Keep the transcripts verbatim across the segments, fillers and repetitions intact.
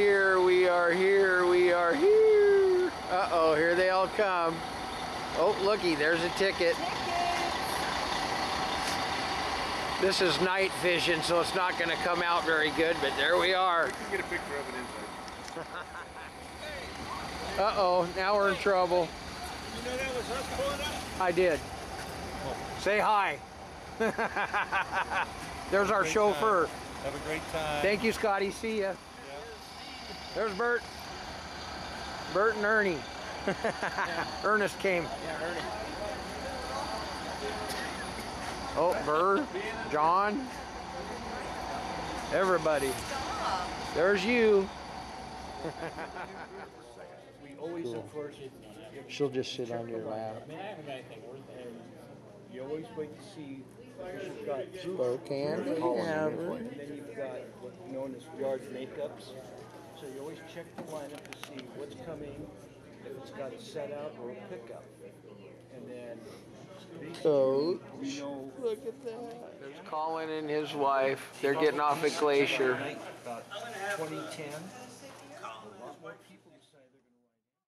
here, we are here, we are here. Uh-oh, here they all come. Oh, looky, there's a ticket. This is night vision, so it's not going to come out very good, but there we are. I can get a picture of it inside. Uh-oh, now we're in trouble. You know that was us pulling up? I did. Oh. Say hi. There's our chauffeur. Time. Have a great time. Thank you, Scotty. See ya. Yeah. There's Bert. Bert and Ernie. Yeah. Ernest came. Yeah, Ernie. Oh, Bert, John, everybody. There's you. We always, Cool. of course, She'll just sit on your lap. you always wait to see because you've got Spokane, Havre. and then you've got what's known as yard makeups. So you always check the lineup to see what's coming, if it's got a set out or a pickup. And then Coach, we know. look at that. There's Colin and his wife. They're getting off at Glacier. About twenty ten. A lot more people decide they're going to ride.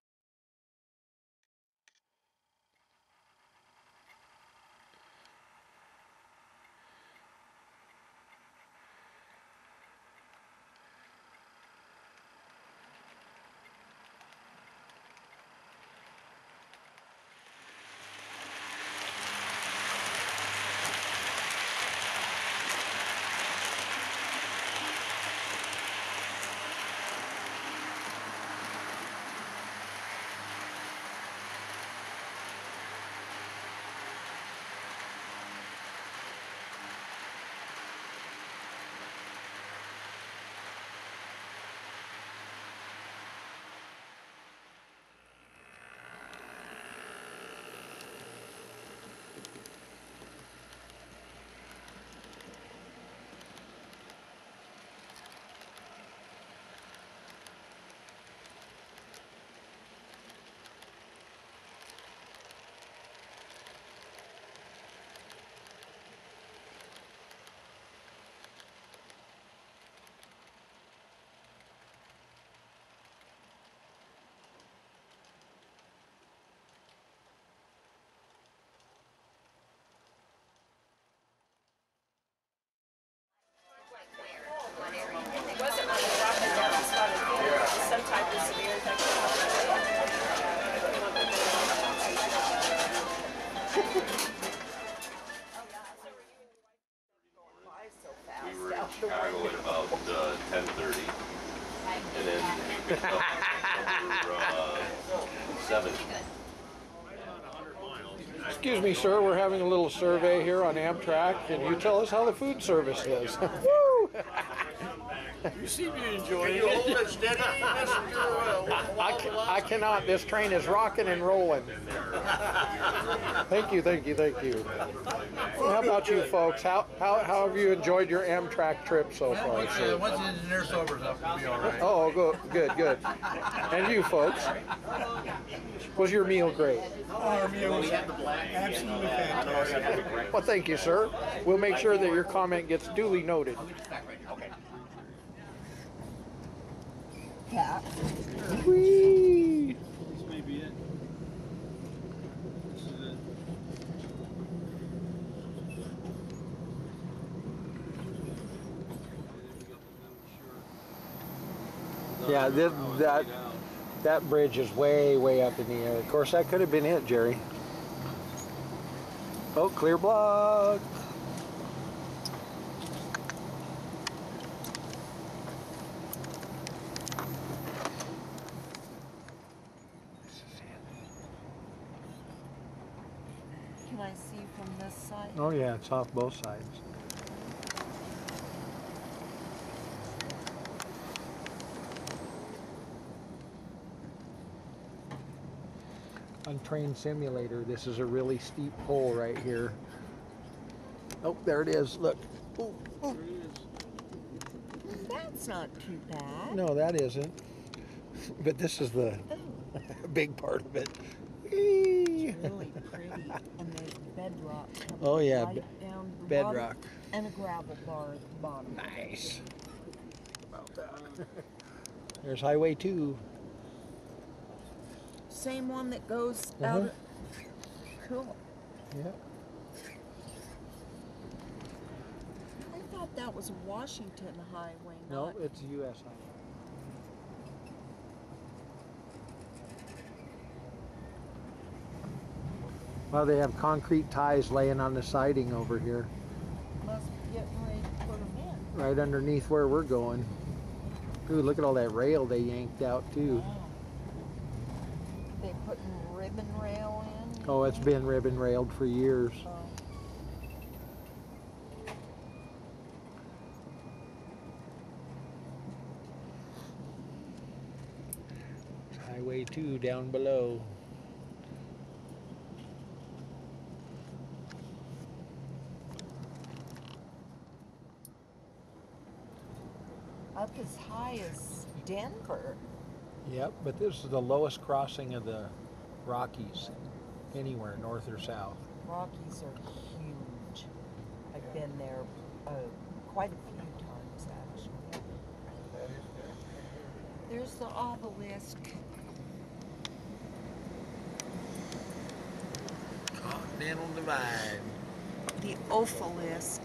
Some type of severe infection. We were in Chicago at about uh, ten thirty, and then we picked up number uh, seven. Excuse me, sir. We're having a little survey here on Amtrak. Can you tell us how the food service is? Woo! You seem to enjoy it. Can you hold it steady, Mister I, ca I cannot. This train is rocking and rolling. Thank you, thank you, thank you. How about you folks? How, how, how have you enjoyed your Amtrak trip so far? Once, sir? uh, once the engineer sobers up, we'll be all right. Oh, good, good, good. And you folks? Was your meal great? Our meal was absolutely fantastic. Well, thank you, sir. We'll make sure that your comment gets duly noted. Yeah. Whee! This may be it. This is it. Yeah, this, that that bridge is way, way up in the air. Of course, that could have been it, Jerry. Oh, clear block. Can I see from this side? Oh yeah, it's off both sides. On Train Simulator, this is a really steep pole right here. Oh, there it is. Look. Ooh, ooh. That's not too bad. No, that isn't. But this is the Oh, big part of it. it's really pretty. And there's bedrock coming Oh, yeah, right be- down to the bedrock. bottom, and a gravel bar at the bottom. Nice. About that. There's Highway two. Same one that goes Uh-huh. out. Of, cool. Yeah. I thought that was Washington Highway. No, Not. it's U S Highway. Well, they have concrete ties laying on the siding over here, Must be getting ready to put them in. right underneath where we're going. Ooh, look at all that rail they yanked out too. Wow. They putting ribbon rail in. Oh, it's been ribbon railed for years. Oh. Highway two down below. Up as high as Denver. Yep, but this is the lowest crossing of the Rockies anywhere, north or south. Rockies are huge. I've been there uh, quite a few times actually. There's the obelisk. Continental Divide. The obelisk.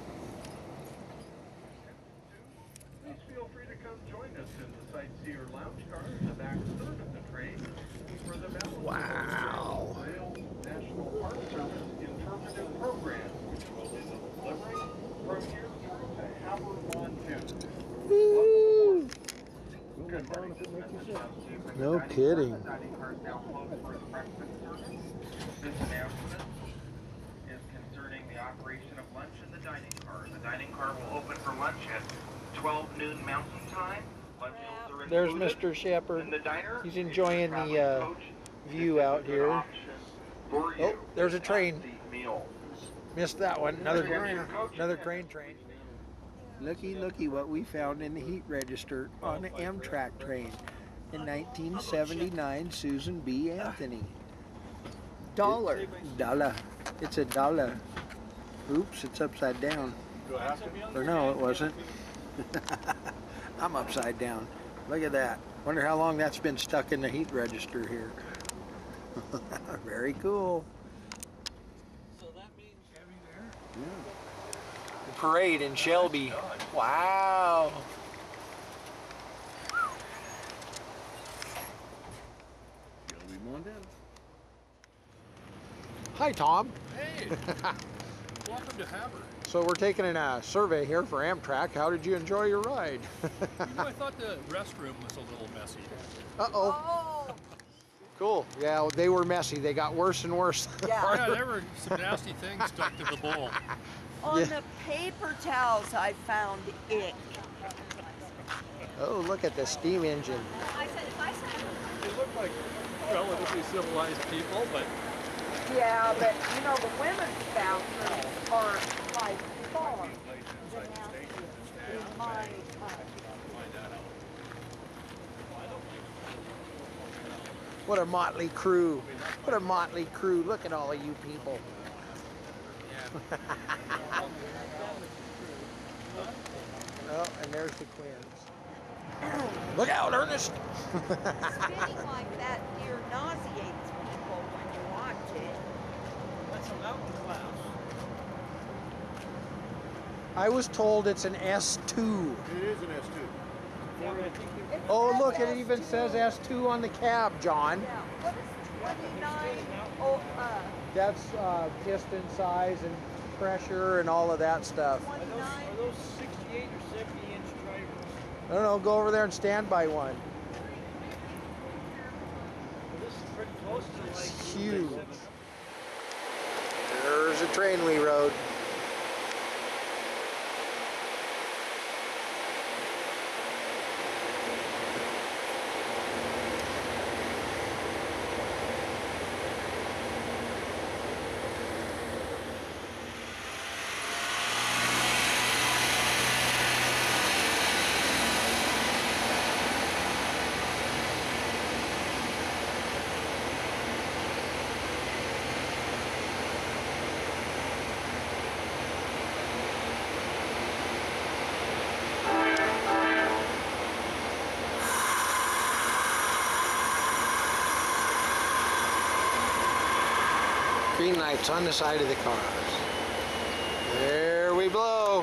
Please feel free to come join us in the Sightseer Lounge car in the back third of the train for the balance Wow. of the Rail National Park Service interpretive program, which will be delivering from here through to Havre, Montana. Woo! Good morning. This message comes to you from No the dining kidding. car. The dining car is now closed for its breakfast service. This announcement is concerning the operation of lunch in the dining car. The dining car will open for lunch at twelve noon Mountain Time. Lunch meals are There's included. Mister Shepherd. In the diner, He's if enjoying you're the traveling uh, coach, view this is out a good here. option for Oh, you. there's a train. Half-seat meal. Missed that one. Another Again, your coach another attendant. crane train. Looky, looky what we found in the heat register on an Amtrak train. In nineteen seventy-nine, Susan B. Anthony. Dollar. Dollar. It's a dollar. Oops, it's upside down. Or no, it wasn't. I'm upside down. Look at that. Wonder how long that's been stuck in the heat register here. Very cool. The parade in Shelby. Wow. Hi, Tom. Hey, welcome to Havre. So we're taking a uh, survey here for Amtrak. How did you enjoy your ride? You know, I thought the restroom was a little messy. Uh-oh. Oh, Cool. Yeah, they were messy. They got worse and worse. yeah. Yeah, there were some nasty things stuck to the bowl. On Yeah. the paper towels, I found ick. Oh, look at the steam engine. They look like relatively civilized people, but Yeah, but you know, the women's bathrooms are by far the nastiest in my uh, What a motley crew. What a motley crew. Look at all of you people. Oh, and there's the twins. Look out, Ernest. spinning like that near nauseates people when you watch it. That's a mountain class. I was told it's an S two. It is an S two. Yeah, but I think you- It Oh, says look, it even S two. says S two on the cab, John. Yeah, what is twenty-nine? Oh, uh, That's uh, piston size and pressure and all of that stuff. Are those, twenty-nine? are those sixty-eight or seventy inch drivers? I don't know, go over there and stand by one. Well, this is pretty close to like. It's huge. There's a train we rode. Green lights on the side of the cars. There we blow.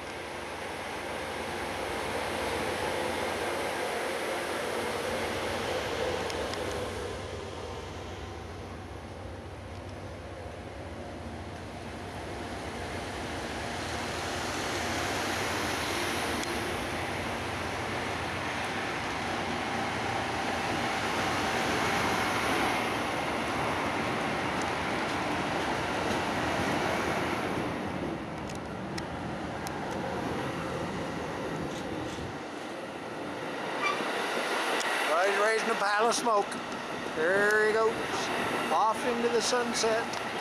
He's raising a pile of smoke. There he goes, off into the sunset.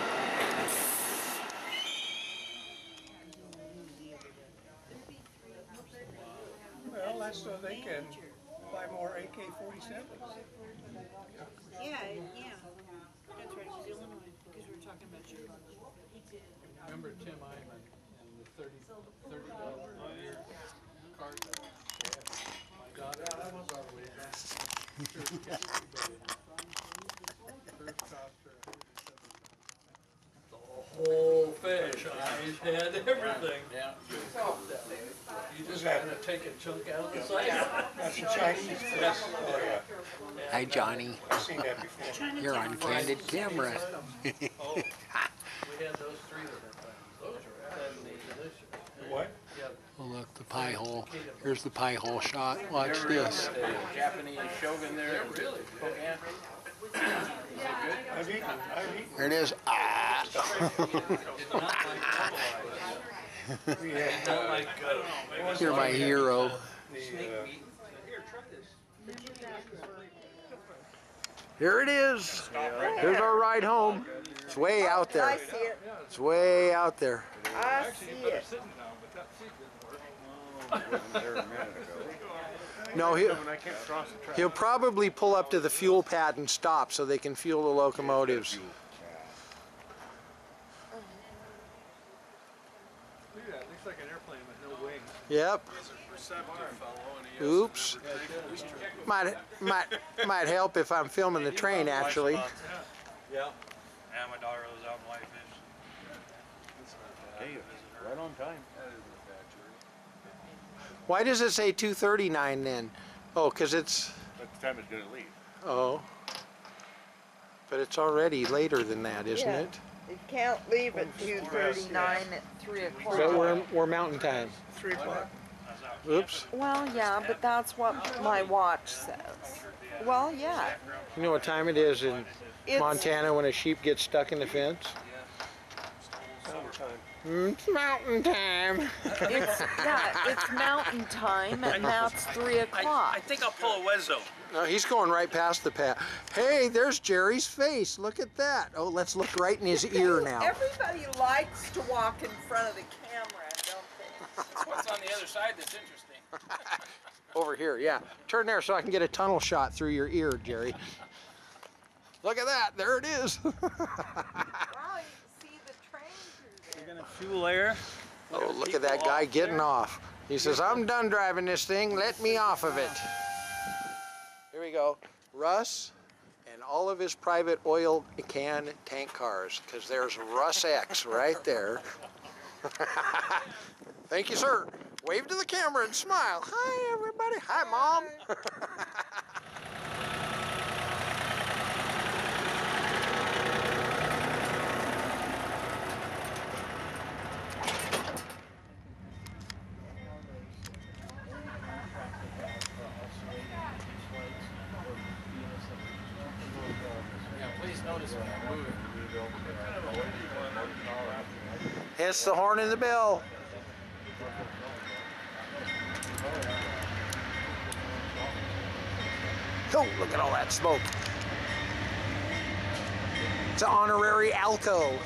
Well, that's so they can buy more A K forty-sevens. Yeah, yeah. That's right, it's Illinois, because we were talking about Chicago. Remember Tim Iman and the thirty, thirty dollar a year card? My daughter, that was our way back. First cost her The whole fish, eyes, head, everything. Yeah. You just gotta take a chunk out of the side. That's a Chinese fish. Oh, yeah. Hi, Johnny. I've seen that before. You're on candid camera. Oh, we had those three different times. Those are absolutely delicious. What? Yeah. Oh, look, the pie hole. Here's the pie hole shot. Watch this. Japanese shogun there. Really? Spokane. I've eaten, I've eaten. There it is. Ah. We had, Not uh, like, uh, You're my hero. the, uh, Here it is. Here's our ride home. It's way out I there. see it. It's way out there. I see it. sitting down, but that seat didn't work. No, he'll, When I came across the track. he'll probably pull up to the fuel pad and stop so they can fuel the locomotives. Look at that, looks like an airplane with no wings. Yep. Oops. Might might might help if I'm filming the train actually. Yeah. Yeah, my daughter was out in Whitefish. Hey, right on time. Why does it say two thirty-nine then? Oh, because it's At the time it's gonna leave. oh. But it's already later than that, isn't Yeah. it? You can't leave at two thirty-nine at three o'clock. But we're we're mountain time. Three o'clock. Oops. Well, yeah, but that's what my watch says. Well, yeah. You know what time it is in It's, Montana when a sheep gets stuck in the fence? Mm, It's mountain time. It's, yeah, it's mountain time, and that's three o'clock. think I'll pull a Wezzo. No, he's going right past the path. Hey, there's Jerry's face. Look at that. Oh, let's look right in his ear now. Everybody likes to walk in front of the camera, don't they? What's on the other side that's interesting? Over here, yeah. Turn there so I can get a tunnel shot through your ear, Jerry. Look at that. There it is. Wow, you can see the train through there. Gonna fuel air. Oh, look at that guy getting off. He says, I'm done driving this thing. Let me off of it. Here we go. Russ and all of his private oil can tank cars, because there's Russ X right there. Thank you, sir. Wave to the camera and smile. Hi, everybody. Hi, Mom. Yeah, please notice when I'm moving. It's the horn and the bell. Oh, look at all that smoke. It's an honorary Alco.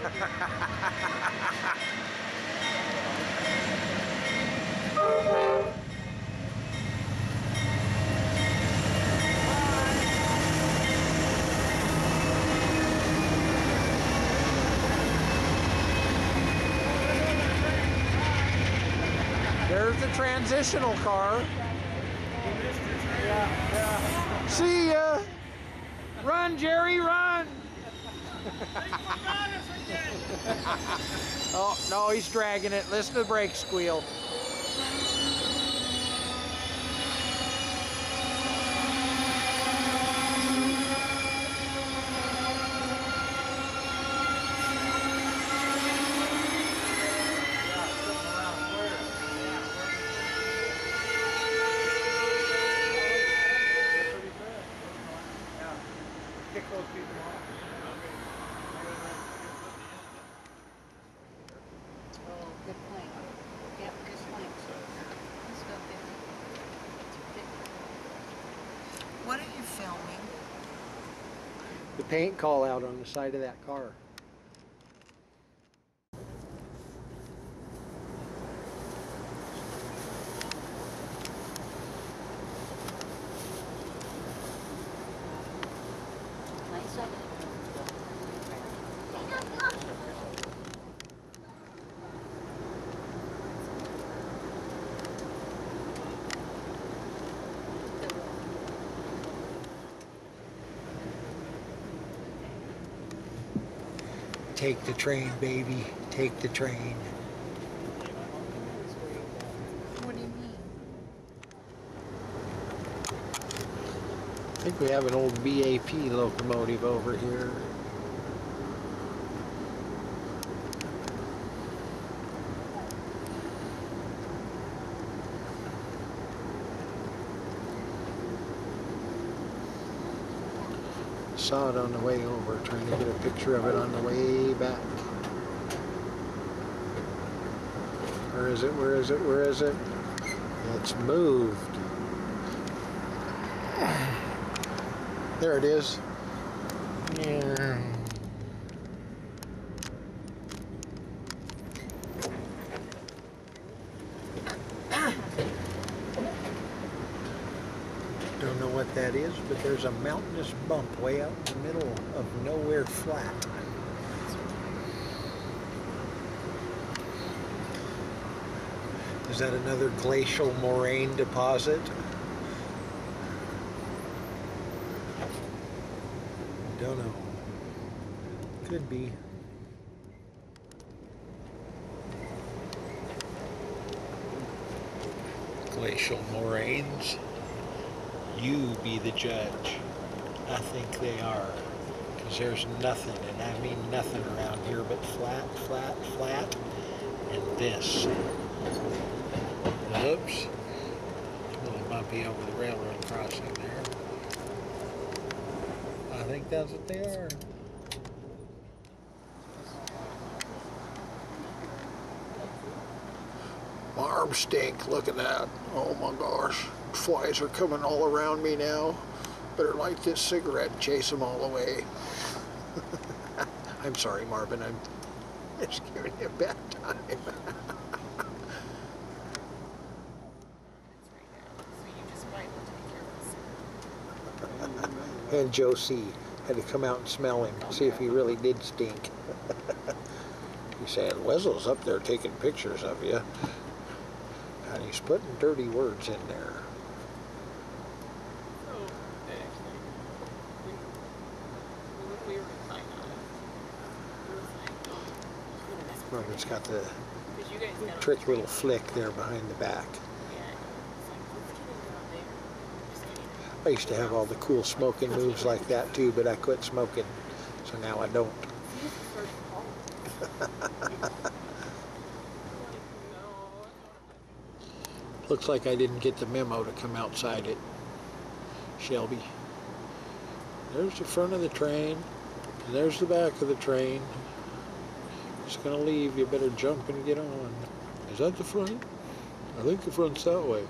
There's the transitional car. See ya. Run, Jerry, run. Oh, no, he's dragging it. Listen to the brake squeal. Good plank. Yep, good plank. Let's go get it. What are you filming? The paint call out on the side of that car. Nice of it. Take the train, baby. Take the train. What do you mean? I think we have an old B A P locomotive over here. Saw it on the way over, trying to get a picture of it on the way back. Where is it? Where is it? Where is it? It's moved. There it is. Yeah. Don't know what that is, but there's a mountainous bump way out in the middle of nowhere flat. Is that another glacial moraine deposit? Don't know. Could be. Glacial moraines. You be the judge. I think they are. Because there's nothing, and I mean nothing around here but flat, flat, flat, and this. Oops. A little bumpy over the railroad crossing there. I think that's what they are. My arms stink. Look at that. Oh my gosh. Flies are coming all around me now. Better light this cigarette and chase them all away. I'm sorry, Marvin. I'm just giving you a bad time. And Joe C. had to come out and smell him, see if he really did stink. He's saying, Wesl's up there taking pictures of you. And he's putting dirty words in there. Marvin's got the trick little flick there behind the back. I used to have all the cool smoking moves like that too, but I quit smoking, so now I don't. Looks like I didn't get the memo to come outside it, Shelby. There's the front of the train, and there's the back of the train. It's gonna leave, you better jump and get on. Is that the front? I think the front's that way.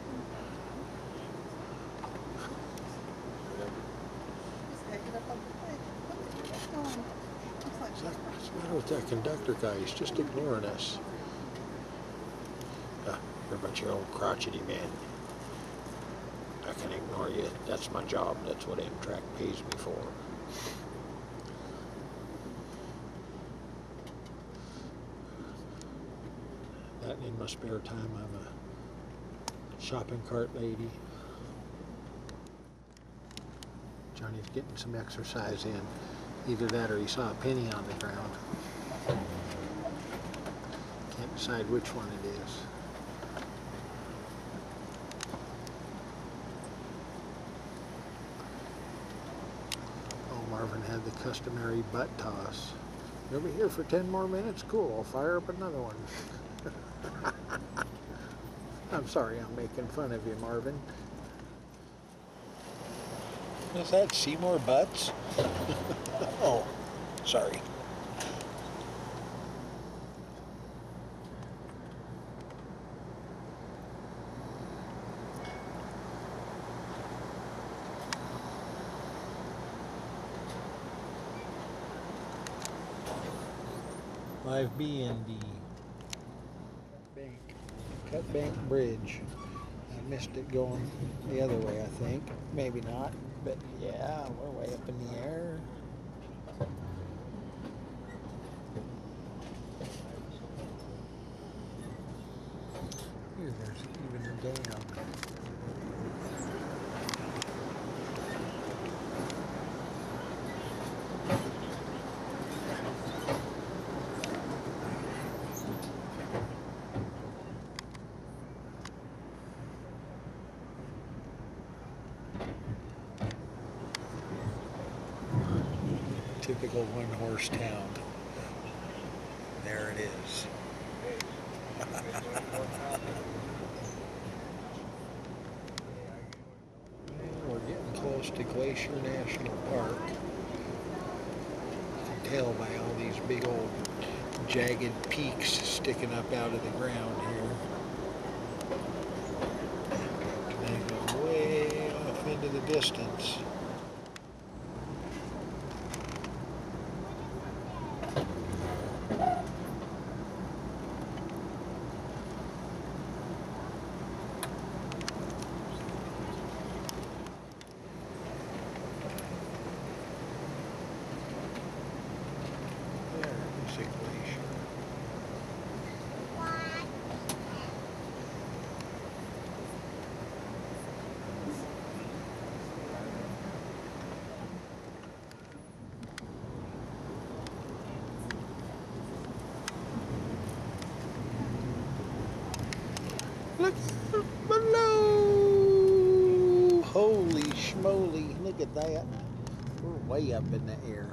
What's the matter with that conductor guy? He's just ignoring us. Ah, you're a bunch of old crotchety men. I can ignore you. That's my job. That's what Amtrak pays me for. That in my spare time, I'm a shopping cart lady. Johnny's getting some exercise in. Either that or he saw a penny on the ground. Can't decide which one it is. Oh, Marvin had the customary butt toss. You'll be here for ten more minutes? Cool, I'll fire up another one. I'm sorry I'm making fun of you, Marvin. Is that Seymour Butts? Oh, sorry. five B and D. Bank. Cut Bank Bridge. I missed it going the other way, I think. Maybe not, but yeah, we're way up in the air. Here, there's even a dam. Typical one-horse town. There it is. We're getting close to Glacier National Park. You can tell by all these big old jagged peaks sticking up out of the ground here. They go way off into the distance. Look below! Holy schmoly, look at that. We're way up in the air.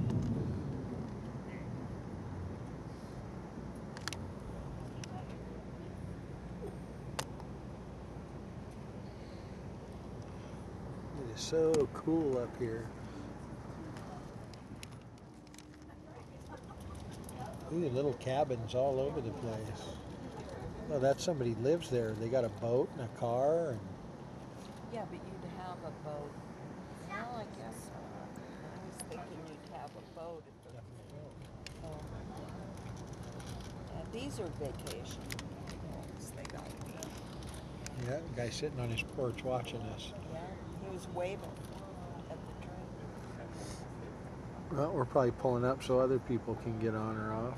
It is so cool up here. Ooh, little cabins all over the place. Well, that's somebody lives there. They got a boat and a car. And Yeah, but you'd have a boat. Well, I guess so. I was thinking you'd have a boat. If it, oh. Yeah, these are vacation homes. They got me. yeah, the guy sitting on his porch watching us. Yeah, he was waving at the train. Well, we're probably pulling up so other people can get on or off.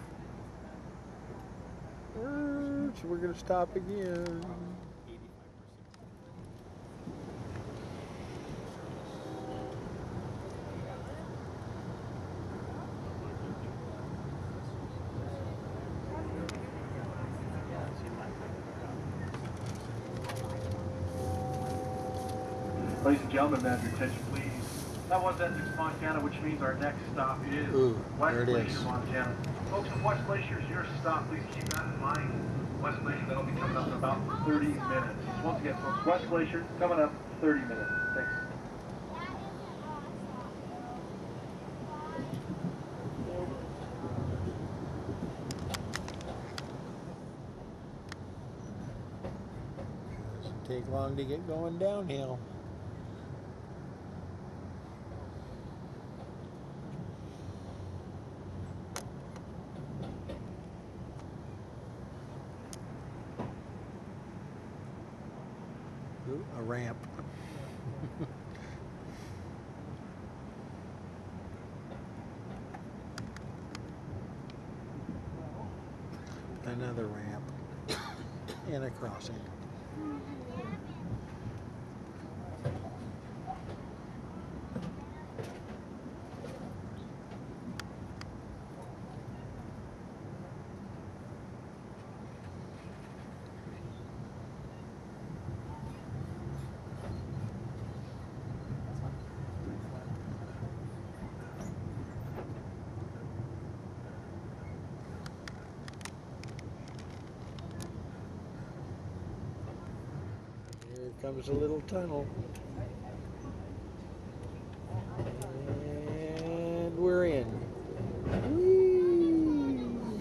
So we're going to stop again. Ladies and gentlemen, may I have your attention, please? That was Essex, Montana, which means our next stop is Ooh, West there it Glacier, is. Montana. Folks, if West Glacier is your stop, please keep that in mind. West Glacier, that'll be coming up in about thirty minutes. Once again, folks, West Glacier, coming up thirty minutes. Thanks. Doesn't take long to get going downhill. Ooh, a ramp. Another ramp and a crossing. comes a little tunnel. And we're in. Whee!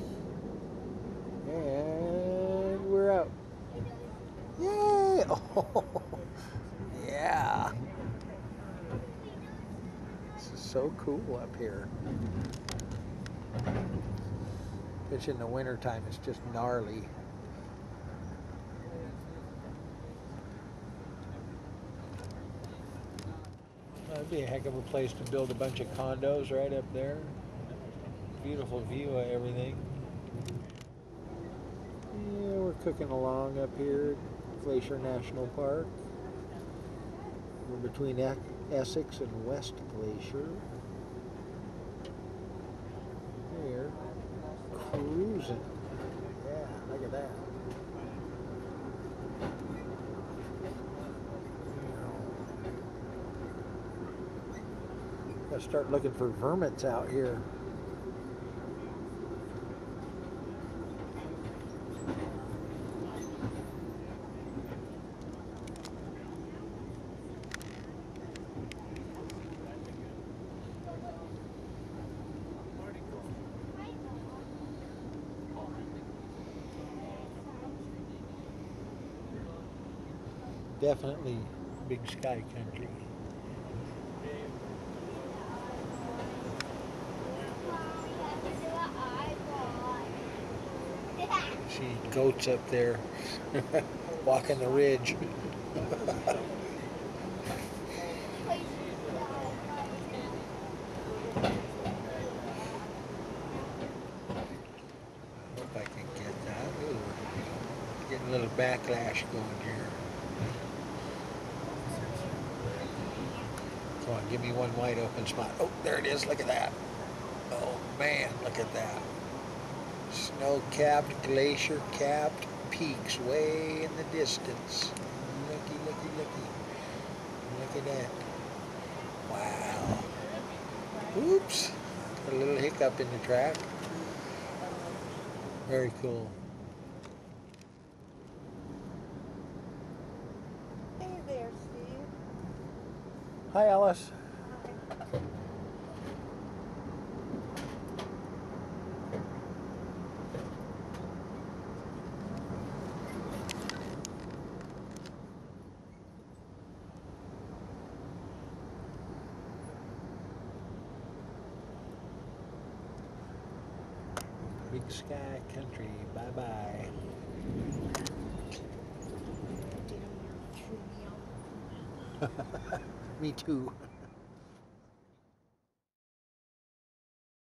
And we're out. Yay! Oh, yeah. This is so cool up here. Which in the wintertime it's just gnarly. That'd be a heck of a place to build a bunch of condos right up there. Beautiful view of everything. Yeah, we're cooking along up here at Glacier National Park. We're between Essex and West Glacier. Here, cruising. Yeah, look at that. Gotta start looking for vermits out here. Definitely big sky country. See goats up there walking the ridge. Hope I can get that. Ooh, getting a little backlash going here. Come on, give me one wide open spot. Oh, there it is. Look at that. Oh, man, look at that. Snow-capped, glacier-capped peaks way in the distance. Looky, looky, looky. Look at that. Wow. Oops. A little hiccup in the track. Very cool. Hey there, Steve. Hi, Alice. Big sky country. Bye-bye. Me too.